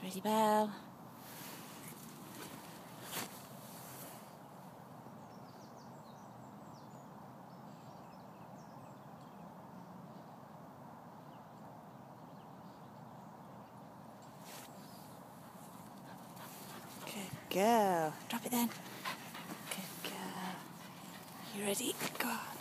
Ready, Belle? Good girl. Drop it then. Good girl. You ready? Go on.